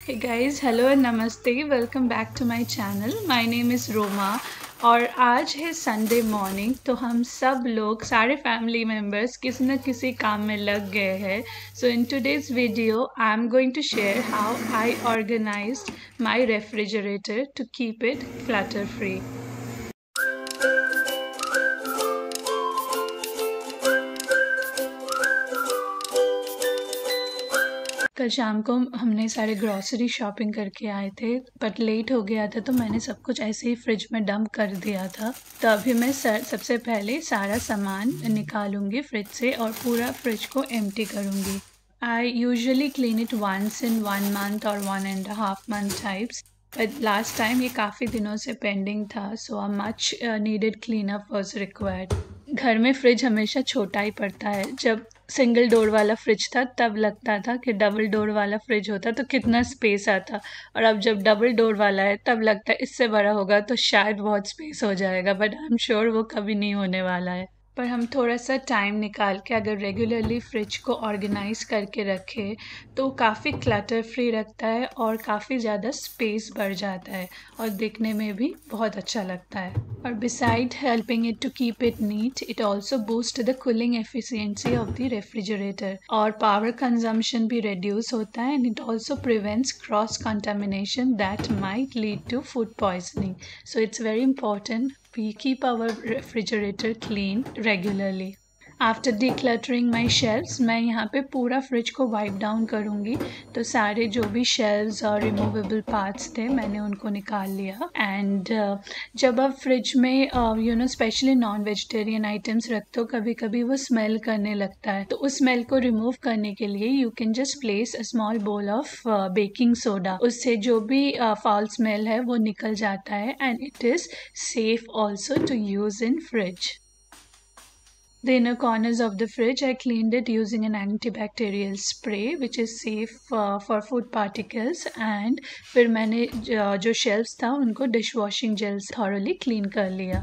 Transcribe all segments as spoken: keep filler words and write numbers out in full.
Hey guys, hello and namaste. Welcome back to my channel. My name is Roma और आज है Sunday morning. तो हम सब लोग सारे फैमिली मेम्बर्स किसी न किसी काम में लग गए हैं। So in today's video I am going to share how I organised my refrigerator to keep it clutter free. कल शाम को हमने सारे ग्रॉसरी शॉपिंग करके आए थे, बट लेट हो गया था तो मैंने सब कुछ ऐसे ही फ्रिज में डंप कर दिया था। तो अभी मैं सर, सबसे पहले सारा सामान निकालूंगी फ्रिज से और पूरा फ्रिज को एम्प्टी करूंगी। I usually clean it once in one month और one and half month types, but last time ये काफ़ी दिनों से पेंडिंग था, so a much needed clean up was required. घर में फ्रिज हमेशा छोटा ही पड़ता है। जब सिंगल डोर वाला फ्रिज था तब लगता था कि डबल डोर वाला फ्रिज होता तो कितना स्पेस आता, और अब जब डबल डोर वाला है तब लगता है इससे बड़ा होगा तो शायद बहुत स्पेस हो जाएगा, बट आई एम श्योर वो कभी नहीं होने वाला है। पर हम थोड़ा सा टाइम निकाल के अगर रेगुलरली फ्रिज को ऑर्गेनाइज करके रखें तो काफ़ी क्लटर फ्री रखता है और काफ़ी ज़्यादा स्पेस बढ़ जाता है और दिखने में भी बहुत अच्छा लगता है। और beside helping it to keep it neat, it also boost the cooling efficiency of the refrigerator और पावर कंजम्पशन भी रिड्यूस होता है, and it also prevents cross contamination that might lead to food poisoning. So it's very important we keep our refrigerator clean regularly. After decluttering my shelves, मैं यहाँ पे पूरा fridge को wipe down करूँगी। तो सारे जो भी शेल्व्स और रिमूवेबल पार्ट्स थे मैंने उनको निकाल लिया। एंड uh, जब आप फ्रिज में you know specially non vegetarian items रखते हो, कभी कभी वो स्मेल करने लगता है, तो उस स्मेल को रिमूव करने के लिए you can just place a small bowl of baking soda. उससे जो भी फाउल स्मेल है वो निकल जाता है, and it is safe also to use in fridge. The inner corners of the fridge, I cleaned it using an antibacterial spray which is safe uh, for food particles, and फिर मैंने जो shelves था उनको dishwashing gel से thoroughly clean कर लिया।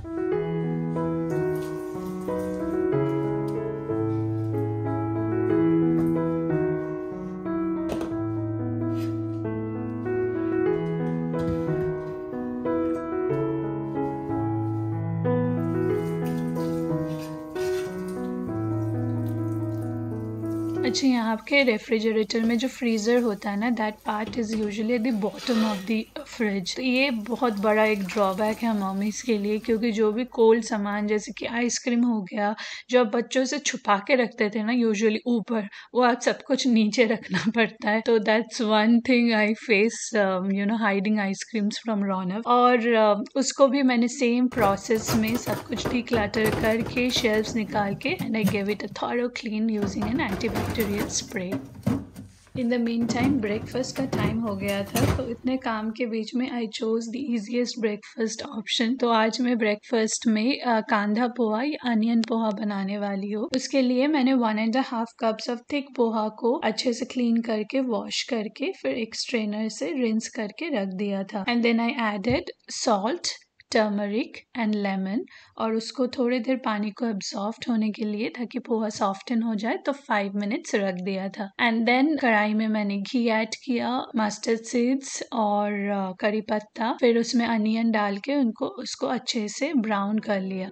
अच्छा, यहाँ के रेफ्रिजरेटर में जो फ्रीज़र होता है ना, that part is usually the bottom of the fridge. तो ये बहुत बड़ा एक ड्रॉबैक है मॉमीज़ के लिए, क्योंकि जो भी कोल्ड सामान जैसे कि आइसक्रीम हो गया, जो आप बच्चों से छुपा के रखते थे ना यूजुअली ऊपर, वो आज सब कुछ नीचे रखना पड़ता है। तो that's one thing I face, you know hiding ice creams from Raunak. और uh, उसको भी मैंने सेम प्रोसेस में सब कुछ डिक्लटर करके शेल्व्स निकाल के and I give it a thorough clean using an antibacterial spray. In the meantime breakfast का टाइम हो गया था, तो इतने काम के बीच में I chose the easiest breakfast option. तो आज मैं ब्रेकफास्ट में आ, कांदा पोहा या अनियन पोहा बनाने वाली हूँ। उसके लिए मैंने one and half cups of thick poha को अच्छे से क्लीन करके वॉश करके फिर एक स्ट्रेनर से रिंस करके रख दिया था, and then I added salt, turmeric and lemon, और उसको थोड़ी देर पानी को एब्जॉर्ब होने के लिए ताकि पोहा सॉफ्टन हो जाए तो फाइव मिनट्स रख दिया था। एंड देन कढ़ाई में मैंने घी ऐड किया, मस्टर्ड सीड्स और करी पत्ता, फिर उसमें अनियन डाल के उनको उसको अच्छे से ब्राउन कर लिया।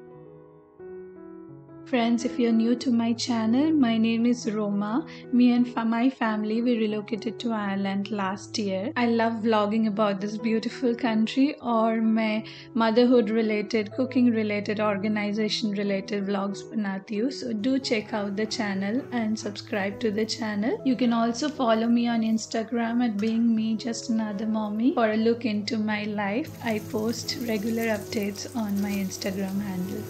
Friends, if you're new to my channel, my name is Roma. Me and fa- my family, we relocated to Ireland last year. I love vlogging about this beautiful country, और मैं motherhood related, cooking related, organization related vlogs बनाती हूँ. So do check out the channel and subscribe to the channel. You can also follow me on Instagram at being me just another mommy for a look into my life. I post regular updates on my Instagram handle.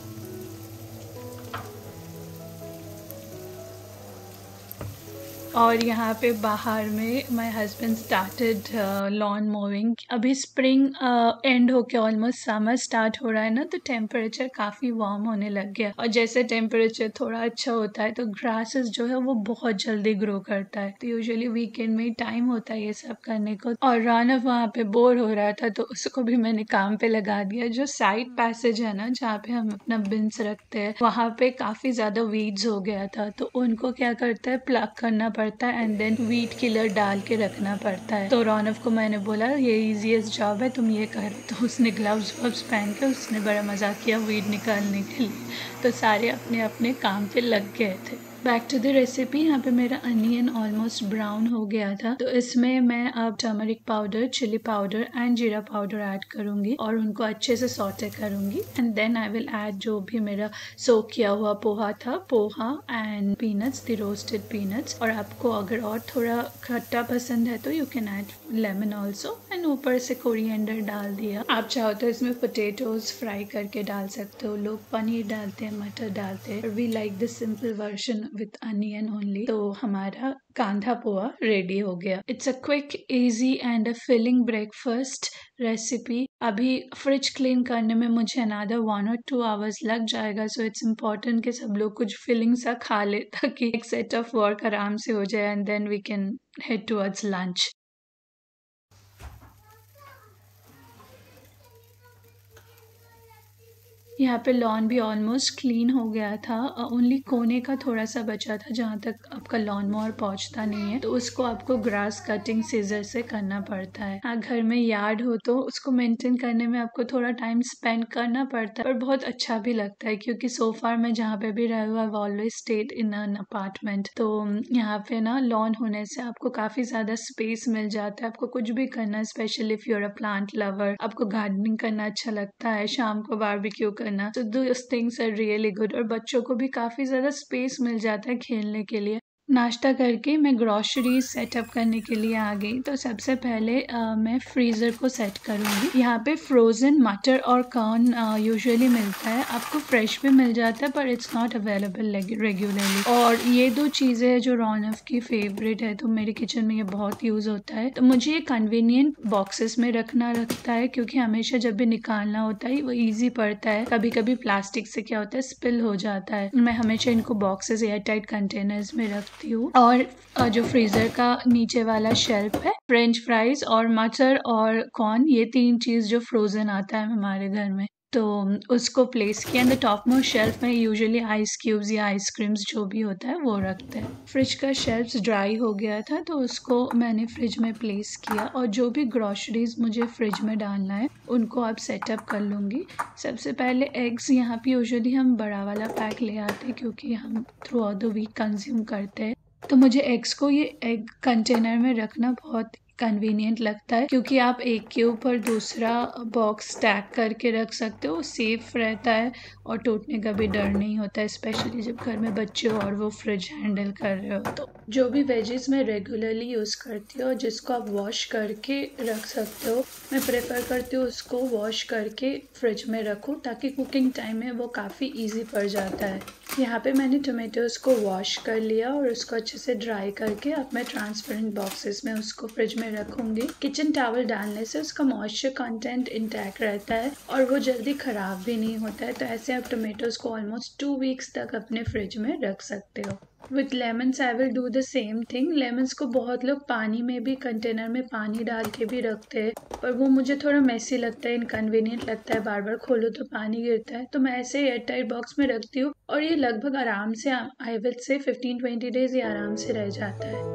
और यहाँ पे बाहर में my husband started lawn mowing. अभी spring end होके almost summer start हो रहा है ना, तो टेम्परेचर काफ़ी वार्म होने लग गया, और जैसे टेम्परेचर थोड़ा अच्छा होता है तो ग्रासेस जो है वो बहुत जल्दी ग्रो करता है। तो यूजुअली वीकेंड में टाइम होता है ये सब करने को, और रानव वहाँ पे बोर हो रहा था तो उसको भी मैंने काम पे लगा दिया। जो साइड पैसेज है ना जहाँ पे हम अपना बिन्स रखते हैं, वहाँ पे काफ़ी ज़्यादा वीड्स हो गया था, तो उनको क्या करता है प्लग करना पड़ता पड़ता है एंड देन वीट किलर डाल के रखना पड़ता है। तो रौनक को मैंने बोला ये इजीएस्ट जॉब है, तुम ये कर। तो उसने ग्लव्स वव्स पहन के उसने बड़ा मजाक किया वीट निकालने के लिए। तो सारे अपने अपने काम पे लग गए थे। Back to the recipe. यहाँ पे मेरा अनियन ऑलमोस्ट ब्राउन हो गया था, तो इसमें मैं अब turmeric powder, chilli powder and jeera powder add करूंगी और उनको अच्छे से सॉटे करूंगी। And then I will add जो भी मेरा सोक किया हुआ पोहा था, poha and peanuts, the roasted peanuts. और आपको अगर और थोड़ा खट्टा पसंद है तो you can add lemon also. And ऊपर से कोरिएंडर डाल दिया। आप चाहो तो इसमें पोटेटोज फ्राई करके डाल सकते हो, लोग पनीर डालते हैं, मटर डालते हैं। We like the simple version with onion only. तो हमारा कांधा पोहा रेडी हो गया। It's a quick, easy and a filling breakfast recipe. अभी फ्रिज क्लीन करने में मुझे अनदर वन और टू आवर्स लग जाएगा, सो इट्स इम्पोर्टेंट कि सब लोग कुछ फिलिंग सा खा ले ताकि एक सेट ऑफ वर्क आराम से हो जाए and then we can head towards lunch. यहाँ पे लॉन भी ऑलमोस्ट क्लीन हो गया था, ओनली कोने का थोड़ा सा बचा था जहाँ तक आपका लॉन मोवर पहुँचता नहीं है, तो उसको आपको ग्रास कटिंग सीजर से करना पड़ता है। हाँ, घर में यार्ड हो तो उसको मेंटेन करने में आपको थोड़ा टाइम स्पेंड करना पड़ता है, पर बहुत अच्छा भी लगता है क्योंकि सो फार मैं जहाँ पे भी रहा हुआ I always stayed in an apartment. तो यहाँ पे ना लॉन होने से आपको काफी ज्यादा स्पेस मिल जाता है, आपको कुछ भी करना, specially if you're a plant lover, आपको गार्डनिंग करना अच्छा लगता है, शाम को बारबेक्यू करना, तो those things are really good। और बच्चों को भी काफी ज्यादा स्पेस मिल जाता है खेलने के लिए। नाश्ता करके मैं ग्रोसरी सेटअप करने के लिए आ गई। तो सबसे पहले आ, मैं फ्रीज़र को सेट करूँगी। यहाँ पे फ्रोज़न मटर और कॉर्न यूजुअली मिलता है, आपको फ्रेश भी मिल जाता है पर इट्स नॉट अवेलेबल रेगुलरली। और ये दो चीज़ें जो रौनक की फेवरेट है, तो मेरे किचन में ये बहुत यूज़ होता है। तो मुझे ये कन्वीनियंट बॉक्सेस में रखना रखता है क्योंकि हमेशा जब भी निकालना होता है वो ईजी पड़ता है। कभी कभी प्लास्टिक से क्या होता है, स्पिल हो जाता है। मैं हमेशा इनको बॉक्सेस एयर टाइट कंटेनर्स में रख हूँ। और जो फ्रीजर का नीचे वाला शेल्फ है, फ्रेंच फ्राइज और मटर और कॉर्न, ये तीन चीज जो फ्रोजन आता है हमारे घर में, तो उसको प्लेस किया। And the top most shelf में यूजुअली आइस क्यूब्स या आइसक्रीम्स जो भी होता है वो रखते हैं। फ्रिज का शेल्फ ड्राई हो गया था तो उसको मैंने फ्रिज में प्लेस किया और जो भी ग्रोसरीज मुझे फ्रिज में डालना है उनको अब सेटअप कर लूँगी। सबसे पहले एग्स, यहाँ पे यूजुअली हम बड़ा वाला पैक ले आते हैं क्योंकि हम throughout the week consume करते हैं। तो मुझे एग्स को ये एग कंटेनर में रखना बहुत कन्वीनियंट लगता है क्योंकि आप एक के ऊपर दूसरा बॉक्स स्टैक करके रख सकते हो, सेफ रहता है और टूटने का भी डर नहीं होता है, स्पेशली जब घर में बच्चे हो और वो फ्रिज हैंडल कर रहे हो। तो जो भी वेजेस मैं रेगुलरली यूज़ करती हूँ जिसको आप वॉश करके रख सकते हो, मैं प्रेफर करती हूँ उसको वॉश करके फ्रिज में रखूँ ताकि कुकिंग टाइम में वो काफ़ी ईजी पड़ जाता है। यहाँ पे मैंने टोमेटोज़ को वॉश कर लिया और उसको अच्छे से ड्राई करके अब मैं ट्रांसपेरेंट बॉक्सेस में उसको फ्रिज में रखूँगी। किचन टॉवल डालने से उसका मॉइस्चर कंटेंट इंटैक्ट रहता है और वो जल्दी ख़राब भी नहीं होता है। तो ऐसे आप टोमेटोज़ को ऑलमोस्ट टू वीक्स तक अपने फ्रिज में रख सकते हो। With lemons I will do the same thing. Lemons को बहुत लोग पानी में भी, कंटेनर में पानी डाल के भी रखते हैं, पर वो मुझे थोड़ा मेसी लगता है, इनकन्वीनियंट लगता है, बार बार खोलो तो पानी गिरता है। तो मैं ऐसे एयर टाइट बॉक्स में रखती हूँ और ये लगभग आराम से, I will say fifteen twenty days ये आराम से रह जाता है।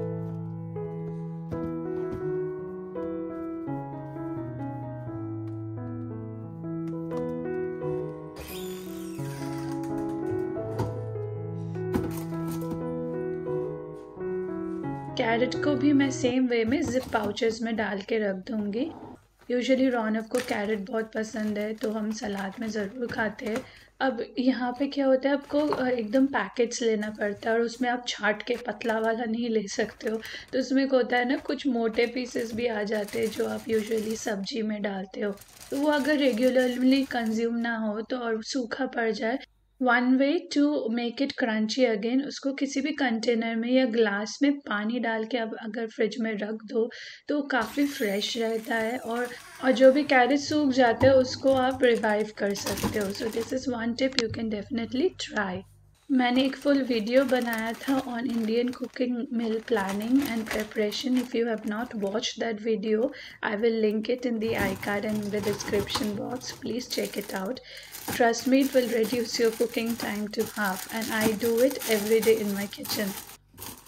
कैरेट को भी मैं सेम वे में जिप पाउचेस में डाल के रख दूंगी। यूजुअली रौनक को कैरेट बहुत पसंद है तो हम सलाद में ज़रूर खाते हैं। अब यहाँ पे क्या होता है, आपको एकदम पैकेट्स लेना पड़ता है और उसमें आप छाट के पतला वाला नहीं ले सकते हो, तो उसमें क्या होता है ना, कुछ मोटे पीसेस भी आ जाते हैं जो आप यूजुअली सब्जी में डालते हो, तो वो अगर रेगुलरली कंज्यूम ना हो तो और सूखा पड़ जाए, one way to make it crunchy again, उसको किसी भी कंटेनर में या ग्लास में पानी डाल के अब अगर फ्रिज में रख दो तो काफ़ी फ्रेश रहता है और और जो भी कैरेट सूख जाते हैं उसको आप रिवाइव कर सकते हो। So this is one tip you can definitely try. मैंने एक फुल वीडियो बनाया था on Indian cooking meal planning and preparation. If you have not watched that video, I will link it in the I card and the description box. Please check it out. Trust me, it will reduce your cooking time to half, and I do it every day in my kitchen.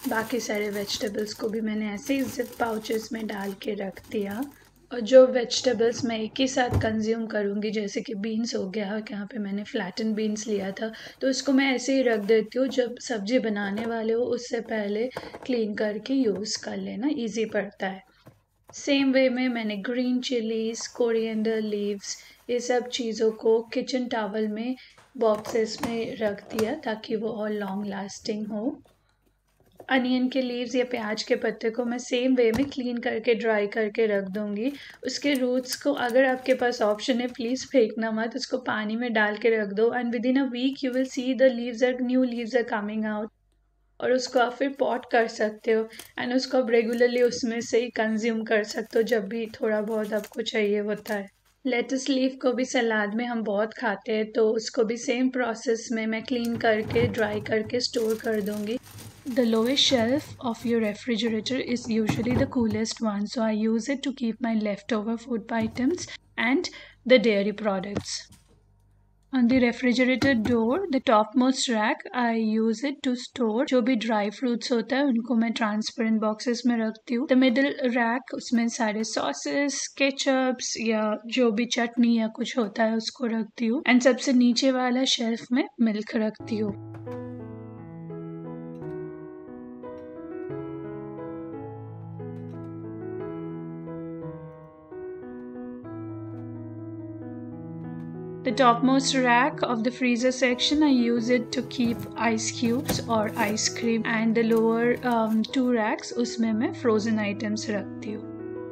बाकी सारे vegetables को भी मैंने ऐसे ही zip pouches में डाल के रख दिया। और जो वेजिटेबल्स मैं एक ही साथ कंज्यूम करूँगी, जैसे कि बीन्स हो गया, यहाँ पे मैंने फ्लैटन बीन्स लिया था, तो इसको मैं ऐसे ही रख देती हूँ। जब सब्जी बनाने वाले हो उससे पहले क्लीन करके यूज़ कर लेना, इजी पड़ता है। सेम वे में मैंने ग्रीन चिलीज, कोरिएंडर लीव्स, ये सब चीज़ों को किचन टॉवल में बॉक्सेस में रख दिया ताकि वो और लॉन्ग लास्टिंग हो। अनियन के लीव्स या प्याज के पत्ते को मैं सेम वे में क्लीन करके ड्राई करके रख दूंगी। उसके रूट्स को अगर आपके पास ऑप्शन है प्लीज़ फेंकना मत, उसको पानी में डाल के रख दो and within a week you will see the leaves are new leaves are coming out. और उसको आप फिर पॉट कर सकते हो एंड उसको आप रेगुलरली उसमें से ही कंज्यूम कर सकते हो जब भी थोड़ा बहुत आपको चाहिए होता है। लेटस लीफ को भी सलाद में हम बहुत खाते हैं, तो उसको भी सेम प्रोसेस में मैं क्लीन करके ड्राई करके स्टोर कर दूंगी। The lowest shelf of your refrigerator is usually the coolest one, so I use it to keep my leftover food items and the dairy products. On the refrigerator door, the topmost rack, I use it to store जो भी dry fruits होता है उनको मैं transparent boxes में रखती हूँ। The middle rack, उसमें सारे sauces, ketchups या जो भी चटनी या कुछ होता है उसको रखती हूँ। एंड सबसे नीचे वाला शेल्फ में मिल्क रखती हूँ। The topmost rack of the freezer section, I use it to keep ice cubes or ice cream, and the lower um, two racks, उसमें मैं frozen items रखती हूँ।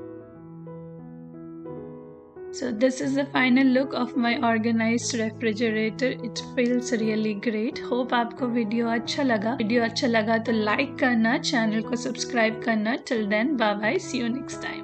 So this is the final look of my organized refrigerator. It feels really great. Hope आपको video अच्छा लगा। Video अच्छा लगा तो लाइक करना, चैनल को सब्सक्राइब करना। Till then, bye bye. See you next time.